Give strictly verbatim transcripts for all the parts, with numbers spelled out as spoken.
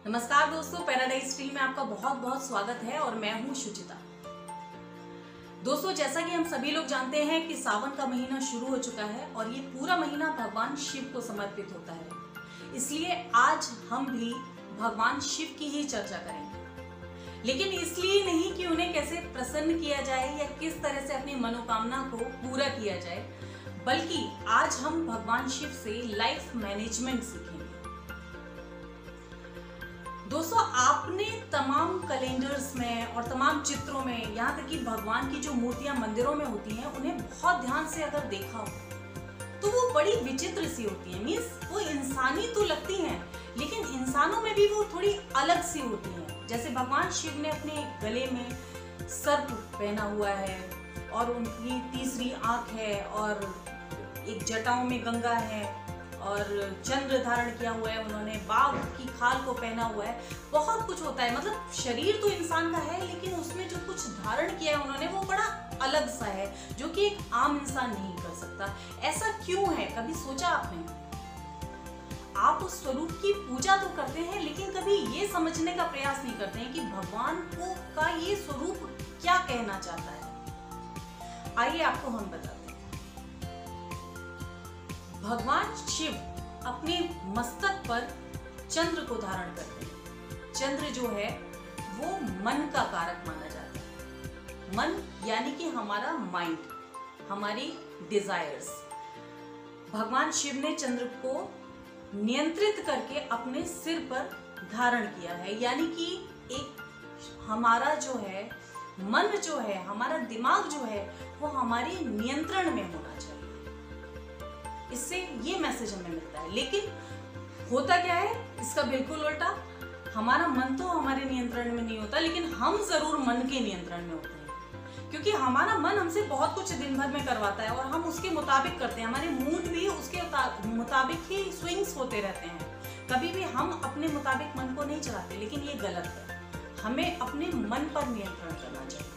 नमस्कार दोस्तों, paradise tree में आपका बहुत बहुत स्वागत है और मैं हूं शुचिता। दोस्तों, जैसा कि हम सभी लोग जानते हैं कि सावन का महीना शुरू हो चुका है और ये पूरा महीना भगवान शिव को समर्पित होता है। इसलिए आज हम भी भगवान शिव की ही चर्चा करेंगे, लेकिन इसलिए नहीं कि उन्हें कैसे प्रसन्न किया जाए या किस तरह से अपनी मनोकामना को पूरा किया जाए, बल्कि आज हम भगवान शिव से लाइफ मैनेजमेंट सीखेंगे। दोस्तों, आपने तमाम कैलेंडर्स में और तमाम चित्रों में, यहाँ तक कि भगवान की जो मूर्तियां मंदिरों में होती हैं, उन्हें बहुत ध्यान से अगर देखा हो तो वो बड़ी विचित्र सी होती हैं। मीन्स वो इंसानी तो लगती हैं, लेकिन इंसानों में भी वो थोड़ी अलग सी होती हैं। जैसे भगवान शिव ने अपने गले में सर्प पहना हुआ है और उनकी तीसरी आंख है और एक जटाओं में गंगा है और चंद्र धारण किया हुआ है, उन्होंने बाघ की खाल को पहना हुआ है। बहुत कुछ होता है, मतलब शरीर तो इंसान का है, लेकिन उसमें जो कुछ धारण किया है उन्होंने वो बड़ा अलग सा है, जो कि एक आम इंसान नहीं कर सकता। ऐसा क्यों है, कभी सोचा आपने? आप उस स्वरूप की पूजा तो करते हैं, लेकिन कभी ये समझने का प्रयास नहीं करते हैं कि भगवान को का ये स्वरूप क्या कहना चाहता है। आइए आपको हम बताते हैं। भगवान शिव अपने मस्तक पर चंद्र को धारण करते हैं। चंद्र जो है वो मन का कारक माना जाता है। मन यानी कि हमारा माइंड, हमारी डिजायर्स। भगवान शिव ने चंद्र को नियंत्रित करके अपने सिर पर धारण किया है, यानी कि एक हमारा जो है मन जो है, हमारा दिमाग जो है, वो हमारे नियंत्रण में होना चाहिए। इससे ये मैसेज हमें मिलता है। लेकिन होता क्या है, इसका बिल्कुल उल्टा। हमारा मन तो हमारे नियंत्रण में नहीं होता, लेकिन हम जरूर मन के नियंत्रण में होते हैं, क्योंकि हमारा मन हमसे बहुत कुछ दिन भर में करवाता है और हम उसके मुताबिक करते हैं। हमारे मूड भी उसके मुताबिक ही स्विंग्स होते रहते हैं। कभी भी हम अपने मुताबिक मन को नहीं चलाते, लेकिन ये गलत है। हमें अपने मन पर नियंत्रण करना चाहिए।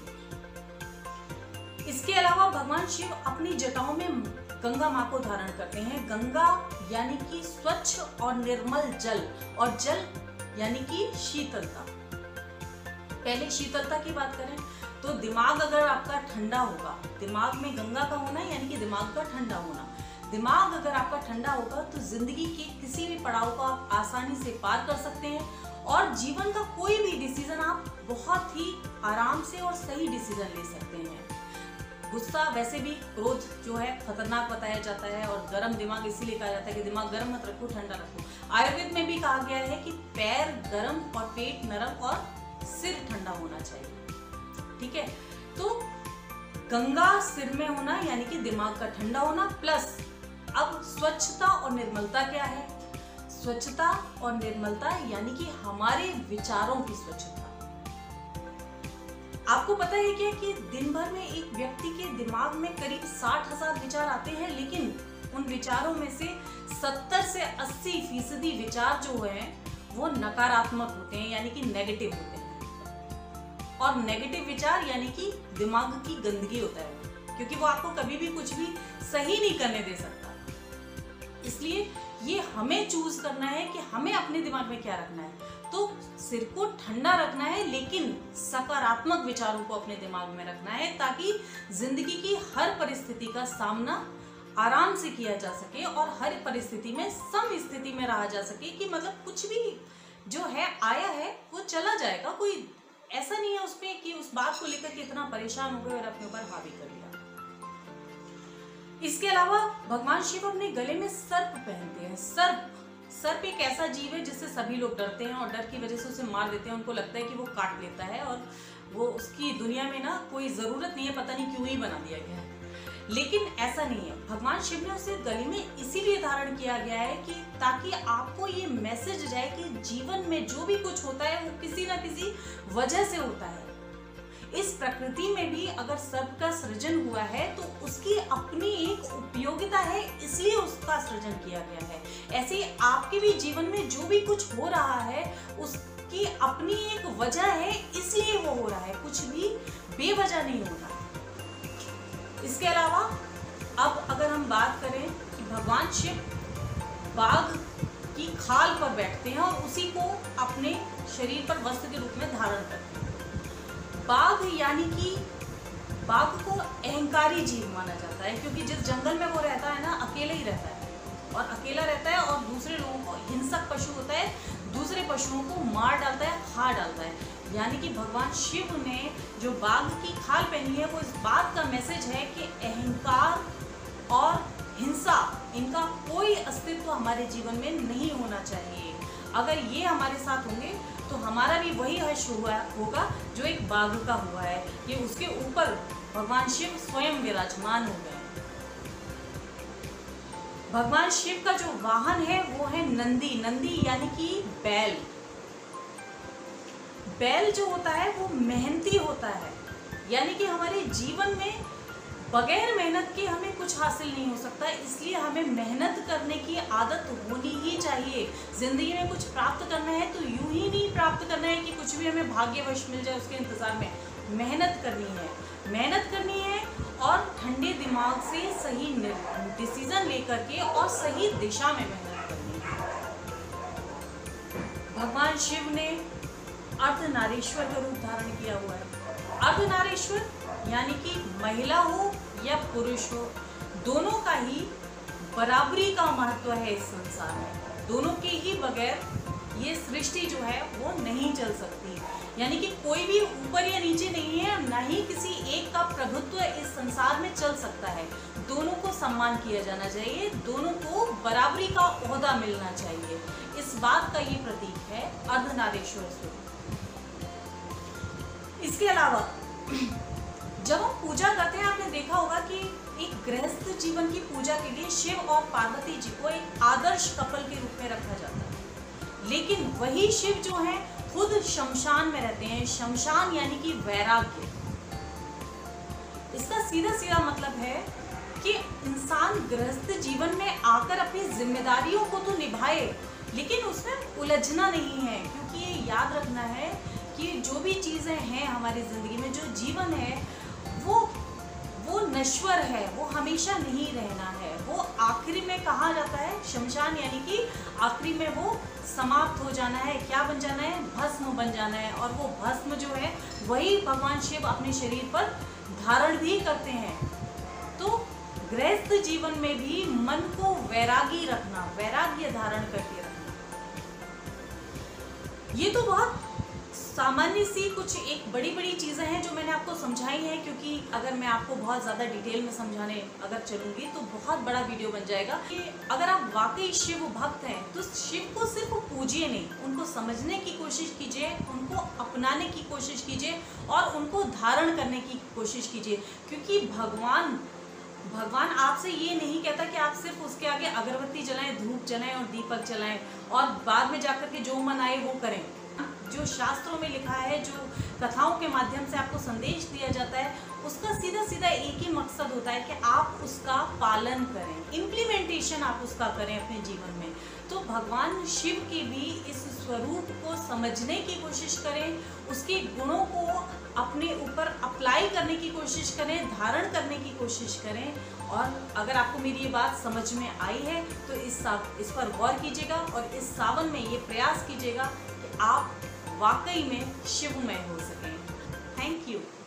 इसके अलावा भगवान शिव अपनी जटाओं में गंगा माँ को धारण करते हैं। गंगा यानी कि स्वच्छ और निर्मल जल, और जल यानी कि शीतलता। पहले शीतलता की बात करें तो दिमाग अगर आपका ठंडा होगा, दिमाग में गंगा का होना यानी कि दिमाग का ठंडा होना। दिमाग अगर आपका ठंडा होगा तो जिंदगी के किसी भी पड़ाव को आप आसानी से पार कर सकते हैं और जीवन का कोई भी डिसीजन आप बहुत ही आराम से और सही डिसीजन ले सकते हैं। गुस्सा, वैसे भी क्रोध जो है खतरनाक बताया जाता है और गर्म दिमाग इसीलिए कहा जाता है कि दिमाग गर्म मत रखो, ठंडा रखो। आयुर्वेद में भी कहा गया है कि पैर गर्म और पेट नरम और सिर ठंडा होना चाहिए। ठीक है, तो गंगा सिर में होना यानी कि दिमाग का ठंडा होना, प्लस अब स्वच्छता और निर्मलता क्या है? स्वच्छता और निर्मलता यानी कि हमारे विचारों की स्वच्छता। आपको पता है क्या कि दिन भर में एक व्यक्ति के दिमाग में करीब साठ हजार विचार आते हैं, लेकिन उन विचारों में से सत्तर से अस्सी फीसदी विचार जो है वो नकारात्मक होते हैं, यानी कि नेगेटिव होते हैं। और नेगेटिव विचार यानी कि दिमाग की गंदगी होता है, क्योंकि वो आपको कभी भी कुछ भी सही नहीं करने दे सकता। इसलिए ये हमें चूज करना है कि हमें अपने दिमाग में क्या रखना है। तो सिर को ठंडा रखना है, लेकिन सकारात्मक विचारों को अपने दिमाग में रखना है, ताकि जिंदगी की हर परिस्थिति का सामना आराम से किया जा सके और हर परिस्थिति में सम स्थिति में रहा जा सके। कि मतलब कुछ भी जो है आया है वो चला जाएगा। कोई ऐसा नहीं है उसमें कि उस बात को लेकर के इतना परेशान हो गए और अपने ऊपर हावी कर लिया। इसके अलावा भगवान शिव अपने गले में सर्प पहनते हैं। सर्प सर्प एक ऐसा जीव है जिससे सभी लोग डरते हैं और डर की वजह से उसे मार देते हैं। उनको लगता है कि वो काट लेता है और वो उसकी दुनिया में ना कोई जरूरत नहीं है, पता नहीं क्यों ही बना दिया गया है। लेकिन ऐसा नहीं है। भगवान शिव ने उसे गले में इसीलिए धारण किया गया है कि ताकि आपको ये मैसेज जाए कि जीवन में जो भी कुछ होता है वो किसी ना किसी वजह से होता है। इस प्रकृति में भी अगर सर्प का सृजन हुआ है तो उसकी अपनी एक उपयोगिता है, इसलिए उसका सृजन किया गया है। ऐसे ही आपके भी जीवन में जो भी कुछ हो रहा है उसकी अपनी एक वजह है, इसलिए वो हो रहा है। कुछ भी बेवजह नहीं हो रहा है। इसके अलावा अब अगर हम बात करें कि भगवान शिव बाघ की खाल पर बैठते हैं और उसी को अपने शरीर पर वस्त्र के रूप में धारण करते हैं। बाघ यानी कि बाघ को अहंकारी जीव माना जाता है, क्योंकि जिस जंगल में वो रहता है ना, अकेले ही रहता है और अकेला रहता है और दूसरे लोगों को, हिंसक पशु होता है, दूसरे पशुओं को मार डालता है, खा डालता है। यानी कि भगवान शिव ने जो बाघ की खाल पहनी है वो इस बात का मैसेज है कि अहंकार और हिंसा, इनका कोई अस्तित्व हमारे जीवन में नहीं होना चाहिए। अगर ये हमारे साथ होंगे तो हमारा भी वही हर्ष हुआ होगा जो एक बाघ का हुआ है, कि उसके ऊपर भगवान शिव स्वयं विराजमान हो गए। भगवान शिव का जो वाहन है वो है नंदी। नंदी यानी कि बैल। बैल जो होता है वो मेहनती होता है, यानी कि हमारे जीवन में बगैर मेहनत के हमें कुछ हासिल नहीं हो सकता, इसलिए हमें मेहनत करने की आदत होनी ही चाहिए। जिंदगी में कुछ प्राप्त करना है तो यूं ही नहीं प्राप्त करना है कि कुछ भी हमें भाग्यवश मिल जाए उसके इंतजार में। मेहनत करनी है, मेहनत करनी है और ठंडे दिमाग से सही डिसीजन लेकर के और सही दिशा में मेहनत करनी है। भगवान शिव ने अर्धनारीश्वर का रूप धारण किया हुआ है। अर्धनारीश्वर यानी कि महिला हो या पुरुष हो, दोनों का ही बराबरी का महत्व है इस संसार में। दोनों के ही बगैर ये सृष्टि जो है वो नहीं चल सकती। यानी कि कोई भी ऊपर या नीचे नहीं है, ना ही किसी एक का प्रभुत्व इस संसार में चल सकता है। दोनों को सम्मान किया जाना चाहिए, दोनों को बराबरी का ओहदा मिलना चाहिए। इस बात का ये प्रतीक है अर्धनारीश्वर स्वरूप। इसके अलावा जब हम पूजा करते हैं, आपने देखा होगा कि एक गृहस्थ जीवन की पूजा के लिए शिव और पार्वती जी को एक आदर्श कपल के रूप में रखा जाता है। लेकिन वही शिव जो है खुद शमशान में रहते हैं। शमशान यानी कि वैराग्य। इसका सीधा सीधा मतलब है कि इंसान गृहस्थ जीवन में आकर अपनी जिम्मेदारियों को तो निभाए, लेकिन उसमें उलझना नहीं है। क्योंकि ये याद रखना है कि जो भी चीजें हैं हमारी जिंदगी में, जो जीवन है वो वो नश्वर है, वो हमेशा नहीं रहना है। वो आखिरी में कहा जाता है शमशान, यानी कि आखिरी में वो समाप्त हो जाना है। क्या बन जाना है? भस्म बन जाना है। और वो भस्म जो है वही भगवान शिव अपने शरीर पर धारण भी करते हैं। तो गृहस्थ जीवन में भी मन को वैरागी रखना, वैराग्य धारण करके रखना, ये तो बहुत सामान्य सी कुछ एक बड़ी बड़ी चीज़ें हैं जो मैंने आपको समझाई हैं। क्योंकि अगर मैं आपको बहुत ज़्यादा डिटेल में समझाने अगर चलूँगी तो बहुत बड़ा वीडियो बन जाएगा। कि अगर आप वाकई शिव भक्त हैं तो शिव को सिर्फ पूजिए नहीं, उनको समझने की कोशिश कीजिए, उनको अपनाने की कोशिश कीजिए और उनको धारण करने की कोशिश कीजिए। क्योंकि भगवान भगवान आपसे ये नहीं कहता कि आप सिर्फ उसके आगे अगरबत्ती जलाएं, धूप जलाएं और दीपक जलाएं और बाद में जाकर के जो मन आए वो करें। जो शास्त्रों में लिखा है, जो कथाओं के माध्यम से आपको संदेश दिया जाता है, उसका सीधा सीधा एक ही मकसद होता है कि आप उसका पालन करें, इम्प्लीमेंटेशन आप उसका करें अपने जीवन में। तो भगवान शिव के भी इस स्वरूप को समझने की कोशिश करें, उसके गुणों को अपने ऊपर अप्लाई करने की कोशिश करें, धारण करने की कोशिश करें। और अगर आपको मेरी ये बात समझ में आई है तो इस इस पर गौर कीजिएगा और इस सावन में ये प्रयास कीजिएगा कि आप वाकई में शिवमय हो सकें। Thank you.